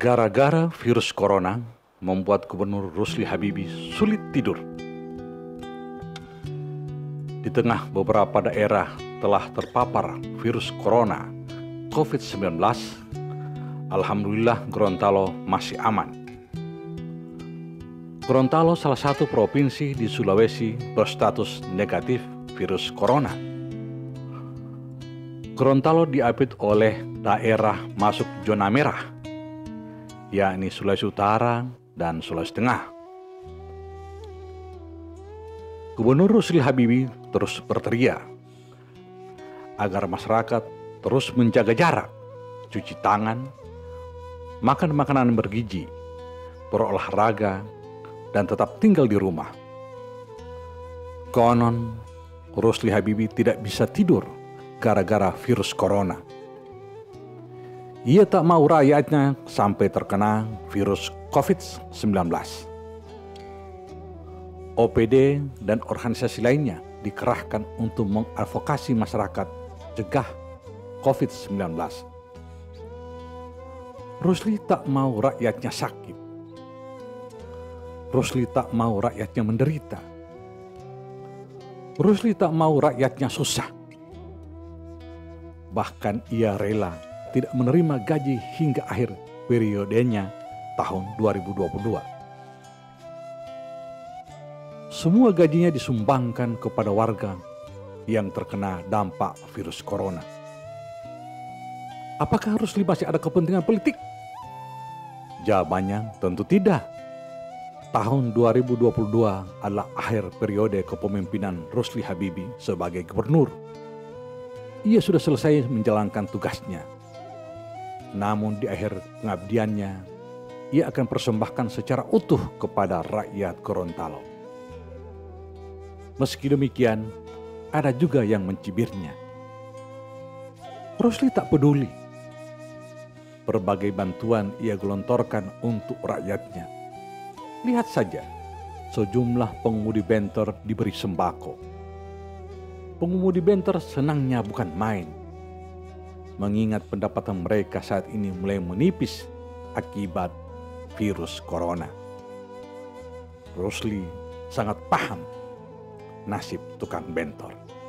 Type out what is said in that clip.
Gara-gara virus corona membuat Gubernur Rusli Habibie sulit tidur. Di tengah beberapa daerah telah terpapar virus corona COVID-19, alhamdulillah Gorontalo masih aman. Gorontalo salah satu provinsi di Sulawesi berstatus negatif virus corona. Gorontalo diapit oleh daerah masuk zona merah, yakni Sulawesi Utara dan Sulawesi Tengah. Gubernur Rusli Habibie terus berteriak agar masyarakat terus menjaga jarak, cuci tangan, makan makanan bergizi, berolahraga, dan tetap tinggal di rumah. Konon, Rusli Habibie tidak bisa tidur gara-gara virus corona. Ia tak mau rakyatnya sampai terkena virus COVID-19. OPD dan organisasi lainnya dikerahkan untuk mengadvokasi masyarakat cegah COVID-19. Rusli tak mau rakyatnya sakit. Rusli tak mau rakyatnya menderita. Rusli tak mau rakyatnya susah. Bahkan ia rela tidak menerima gaji hingga akhir periodenya tahun 2022. Semua gajinya disumbangkan kepada warga yang terkena dampak virus corona. Apakah Rusli masih ada kepentingan politik? Jawabannya tentu tidak. Tahun 2022 adalah akhir periode kepemimpinan Rusli Habibie sebagai gubernur. Ia sudah selesai menjalankan tugasnya. Namun di akhir pengabdiannya, ia akan persembahkan secara utuh kepada rakyat Gorontalo. Meski demikian, ada juga yang mencibirnya. Rusli tak peduli. Berbagai bantuan ia gelontorkan untuk rakyatnya. Lihat saja, sejumlah pengemudi bentor diberi sembako. Pengemudi bentor senangnya bukan main, mengingat pendapatan mereka saat ini mulai menipis akibat virus corona. Rusli sangat paham nasib tukang bentor.